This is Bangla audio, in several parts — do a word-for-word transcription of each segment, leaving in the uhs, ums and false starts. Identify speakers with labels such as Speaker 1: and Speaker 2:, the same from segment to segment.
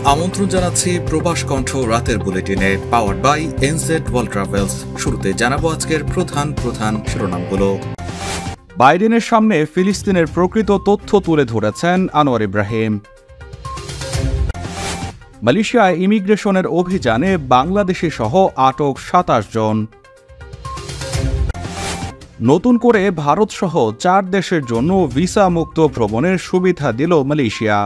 Speaker 1: আমন্ত্রণ জানাচ্ছি প্রবাস কণ্ঠ রাতের বুলেটিনে powered by NZ world travels. শুরুতে জানাবো আজকের প্রধান প্রধান শিরোনামগুলো। বাইডেনের সামনে ফিলিস্তিনের প্রকৃত তথ্য তুলে ধরেছেন আনোয়ার ইব্রাহিম। মালয়েশিয়ায় ইমিগ্রেশনের অভিযানে বাংলাদেশি সহ আটক সাতাশ জন। নতুন করে ভারত সহ চার দেশের জন্য ভিসা মুক্ত ভ্রমণের সুবিধা দিল মালয়েশিয়া।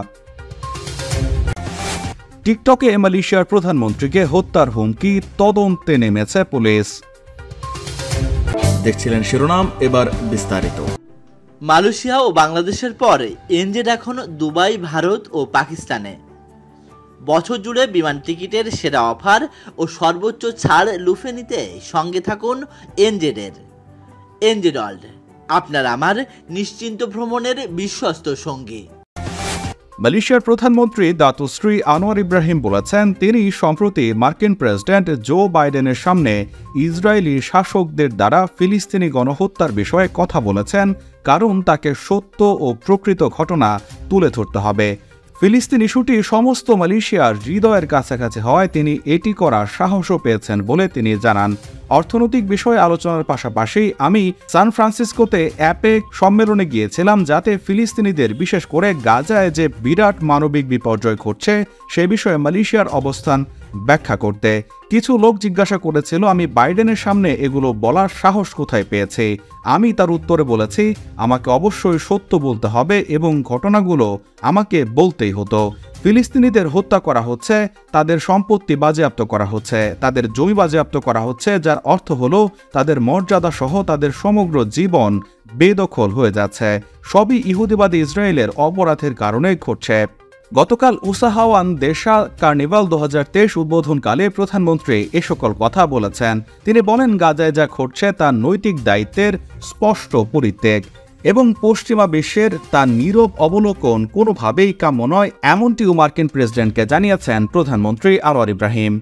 Speaker 1: টিকটকে মালয়েশিয়ার প্রধানমন্ত্রীকে হত্যার হুমকি, তদন্তে নেমেছে পুলিশ। দেখছিলেন শিরোনাম, এবার বিস্তারিত।
Speaker 2: মালয়েশিয়া ও বাংলাদেশের পরে এনজেড এখন দুবাই, ভারত ও পাকিস্তানে। বছর জুড়ে বিমান টিকিটের সেরা অফার ও সর্বোচ্চ ছাড় লুফে নিতে সঙ্গে থাকুন এনজেডের। এনজেড ওয়ার্ল্ড, আপনার আমার নিশ্চিন্ত ভ্রমণের বিশ্বস্ত সঙ্গী।
Speaker 1: মালয়েশিয়ার প্রধানমন্ত্রী দাতুশ্রী আনোয়ার ইব্রাহিম বলেছেন, তিনি সম্প্রতি মার্কিন প্রেসিডেন্ট জো বাইডেনের সামনে ইসরায়েলি শাসকদের দ্বারা ফিলিস্তিনি গণহত্যার বিষয়ে কথা বলেছেন, কারণ তাকে সত্য ও প্রকৃত ঘটনা তুলে ধরতে হবে। ফিলিস্তিন ইস্যুটি সমস্ত মালয়েশিয়ার হৃদয়ের কাছাকাছি হওয়ায় তিনি এটি করার সাহসও পেয়েছেন বলে তিনি জানান। অর্থনৈতিক বিষয়ে আলোচনার পাশাপাশি আমি সান ফ্রান্সিসকোতে অ্যাপেক সম্মেলনে গিয়েছিলাম, যাতে ফিলিস্তিনিদের, বিশেষ করে গাজায় যে বিরাট মানবিক বিপর্যয় ঘটছে সে বিষয়ে মালয়েশিয়ার অবস্থান ব্যাখ্যা করতে। কিছু লোক জিজ্ঞাসা করেছিল আমি বাইডেনের সামনে এগুলো বলার সাহস কোথায় পেয়েছি। আমি তার উত্তরে বলেছি, আমাকে অবশ্যই সত্য বলতে হবে এবং ঘটনাগুলো আমাকে বলতেই হতো। ফিলিস্তিনিদের হত্যা করা হচ্ছে, তাদের সম্পত্তি বাজেয়াপ্ত করা হচ্ছে, তাদের জমি বাজেয়াপ্ত করা হচ্ছে, যার অর্থ হলো তাদের মর্যাদা সহ তাদের সমগ্র জীবন বেদখল হয়ে যাচ্ছে। সবই ইহুদিবাদী ইসরায়েলের অপরাধের কারণে ঘটছে। গতকাল উসাহাওয়ান দেশা কার্নিভাল দু হাজার তেইশ উদ্বোধনকালে প্রধানমন্ত্রী এ সকল কথা বলেছেন। তিনি বলেন, গাজায় যা ঘটছে তার নৈতিক দায়িত্বের স্পষ্ট পরিত্যাগ এবং পশ্চিমা বিশ্বের তার নীরব অবলোকন কোনোভাবেই কাম্য নয়, এমনটিও মার্কিন প্রেসিডেন্টকে জানিয়েছেন প্রধানমন্ত্রী Anwar Ibrahim.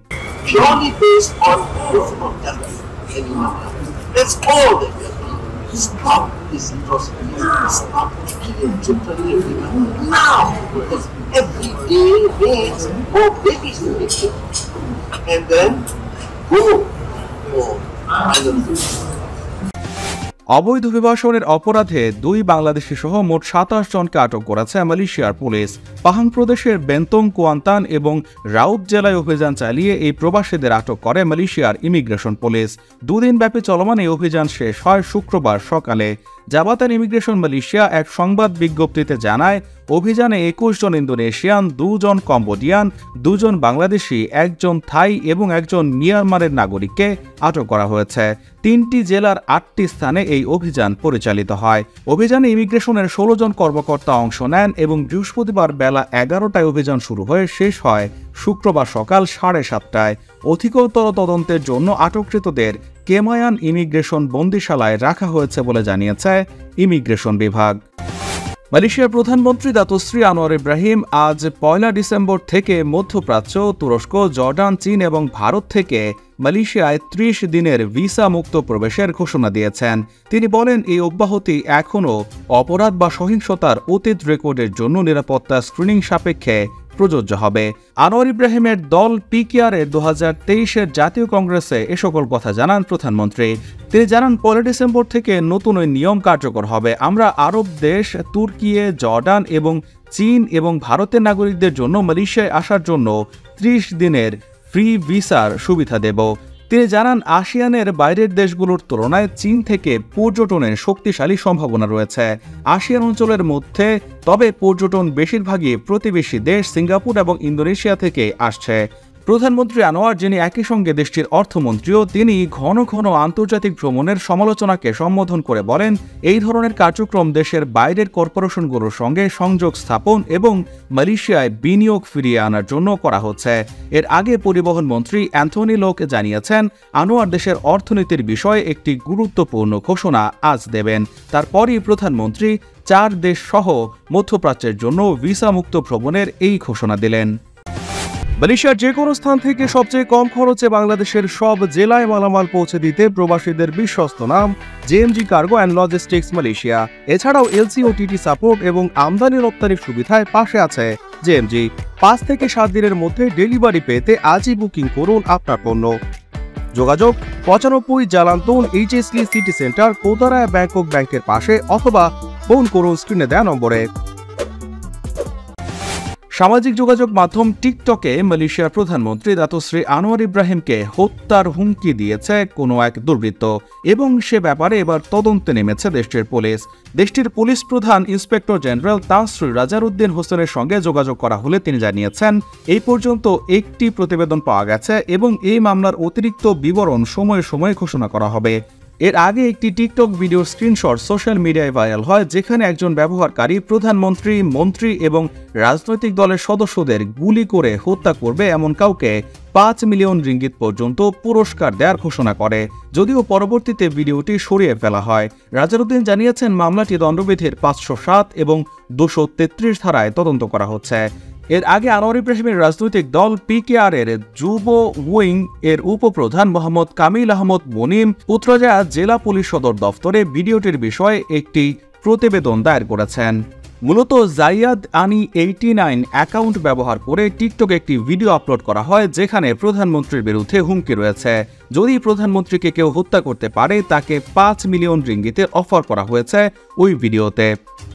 Speaker 3: Stop this atrocity. Stop killing children now, because every day makes more babies to be killed, and then go for violence.
Speaker 1: অবৈধ অভিবাসনের অপরাধে দুই বাংলাদেশি সহ মোট সাতাশ জনকে আটক করেছে মালয়েশিয়ার পুলিশ। পাহাং প্রদেশের বেন্তং, কুয়ান্তান এবং রাউত জেলায় অভিযান চালিয়ে এই প্রবাসীদের আটক করে মালয়েশিয়ার ইমিগ্রেশন পুলিশ। দুদিন ব্যাপী চলমান এই অভিযান শেষ হয় শুক্রবার সকালে। জাবাতান ইমিগ্রেশন মালয়েশিয়া এক সংবাদ বিজ্ঞপ্তিতে জানায়, অভিযানে একুশ জন ইন্দোনেশিয়ান, দুজন কম্বোডিয়ান, দুজন বাংলাদেশি, একজন থাই এবং একজন মিয়ানমারের নাগরিককে আটক করা হয়েছে। তিনটি জেলার আটটি স্থানে এই অভিযান পরিচালিত হয়। অভিযানে ইমিগ্রেশনের ষোলো জন কর্মকর্তা অংশ নেন এবং বৃহস্পতিবার বেলা এগারোটায় অভিযান শুরু হয়ে শেষ হয় শুক্রবার সকাল সাড়ে সাতটায়। অধিকতর তদন্তের জন্য আটককৃতদের কেমায়ান ইমিগ্রেশন বন্দিশালায় রাখা হয়েছে বলে জানিয়েছে ইমিগ্রেশন বিভাগ। মালয়েশিয়ার প্রধানমন্ত্রী দাতুশ্রী আনোয়ার ইব্রাহিম আজ পয়লা ডিসেম্বর থেকে মধ্যপ্রাচ্য, তুরস্ক, জর্ডান, চীন এবং ভারত থেকে মালয়েশিয়ায় ত্রিশ দিনের ভিসা মুক্ত প্রবেশের ঘোষণা দিয়েছেন। তিনি বলেন, এই অব্যাহতি এখনও অপরাধ বা সহিংসতার অতীত রেকর্ডের জন্য নিরাপত্তা স্ক্রিনিং সাপেক্ষে প্রযোজ্য হবে। আনোয়ার ইব্রাহিমের দল পিকেআরের দু হাজার তেইশের জাতীয় কংগ্রেসে এ সকল কথা জানান প্রধানমন্ত্রী। তিনি জানান, পয়লা ডিসেম্বর থেকে নতুন ওই নিয়ম কার্যকর হবে। আমরা আরব দেশ, তুর্কি, জর্ডান এবং চীন এবং ভারতের নাগরিকদের জন্য মালয়েশিয়ায় আসার জন্য ত্রিশ দিনের ফ্রি ভিসার সুবিধা দেব। তিনি জানান, আসিয়ানের বাইরের দেশগুলোর তুলনায় চীন থেকে পর্যটনের শক্তিশালী সম্ভাবনা রয়েছে আসিয়ান অঞ্চলের মধ্যে, তবে পর্যটন বেশিরভাগই প্রতিবেশী দেশ সিঙ্গাপুর এবং ইন্দোনেশিয়া থেকে আসছে। প্রধানমন্ত্রী আনোয়ার, যিনি একই সঙ্গে দেশটির অর্থমন্ত্রীও, তিনি ঘন ঘন আন্তর্জাতিক ভ্রমণের সমালোচনাকে সম্বোধন করে বলেন, এই ধরনের কার্যক্রম দেশের বাইরের কর্পোরেশনগুলোর সঙ্গে সংযোগ স্থাপন এবং মালয়েশিয়ায় বিনিয়োগ ফিরিয়ে আনার জন্য করা হচ্ছে। এর আগে পরিবহন মন্ত্রী অ্যান্থনি লোক জানিয়েছেন, আনোয়ার দেশের অর্থনীতির বিষয়ে একটি গুরুত্বপূর্ণ ঘোষণা আজ দেবেন। তারপরই প্রধানমন্ত্রী চার দেশ সহ মধ্যপ্রাচ্যের জন্য ভিসা মুক্ত ভ্রমণের এই ঘোষণা দিলেন। মালয়েশিয়ার যে কোনো স্থান থেকে সবচেয়ে কম খরচে বাংলাদেশের সব জেলায় মালামাল পৌঁছে দিতে প্রবাসীদের বিশ্বস্ত নাম JMG cargo and logistics Malaysia. এছাড়াও এলসি ও টিটি সাপোর্ট এবং আমদানি রপ্তানির সুবিধায় পাশে আছে জেএমজি। পাঁচ থেকে সাত দিনের মধ্যে ডেলিভারি পেতে আজই বুকিং করুন আপনার পণ্য। যোগাযোগ পঁচানব্বই জালান্তন এইচএসলি সিটি সেন্টার, কোদারায় ব্যাংকক ব্যাংকের পাশে, অথবা ফোন করুন স্ক্রিনে দেওয়া নম্বরে। সামাজিক যোগাযোগ মাধ্যম টিকটকে মালয়েশিয়ার প্রধানমন্ত্রী দাতুশ্রী আনোয়ার ইব্রাহিমকে হত্যার হুমকি দিয়েছে কোনো এক দুর্বৃত্ত এবং সে ব্যাপারে এবার তদন্তে নেমেছে দেশটির পুলিশ। দেশটির পুলিশ প্রধান ইন্সপেক্টর জেনারেল তাসরি রাজারউদ্দিন হোসেনের সঙ্গে যোগাযোগ করা হলে তিনি জানিয়েছেন, এই পর্যন্ত একটি প্রতিবেদন পাওয়া গেছে এবং এই মামলার অতিরিক্ত বিবরণ সময়ে সময়ে ঘোষণা করা হবে। এর আগে একটি টিকটক ভিডিওর স্ক্রিনশট সোশ্যাল মিডিয়ায় ভাইরাল হয়, যেখানে একজন ব্যবহারকারী প্রধানমন্ত্রী, মন্ত্রী এবং রাজনৈতিক দলের সদস্যদের গুলি করে হত্যা করবে এমন কাউকে পাঁচ মিলিয়ন রিঙ্গিত পর্যন্ত পুরস্কার দেওয়ার ঘোষণা করে। যদিও পরবর্তীতে ভিডিওটি সরিয়ে ফেলা হয়। রাজারউদ্দিন জানিয়েছেন, মামলাটি দণ্ডবিধির পাঁচশো সাত এবং দুশো তেত্রিশ ধারায় তদন্ত করা হচ্ছে। এর আগে আনোয়ার ইব্রাহিমের রাজনৈতিক দল পিকেআর এর যুব উইং এর উপপ্রধান মোহাম্মদ কামিল আহমদ মনিম পুত্রজায়া জেলা পুলিশ সদর দফতরে ভিডিওটির বিষয়ে একটি প্রতিবেদন দায়ের করেছেন। মূলত জাইয়াদ আনি এইটি নাইন অ্যাকাউন্ট ব্যবহার করে টিকটকে একটি ভিডিও আপলোড করা হয়, যেখানে প্রধানমন্ত্রীর বিরুদ্ধে হুমকি রয়েছে। যদি প্রধানমন্ত্রীকে কেউ হত্যা করতে পারে তাকে পাঁচ মিলিয়ন রিঙ্গিতের অফার করা হয়েছে ওই ভিডিওতে।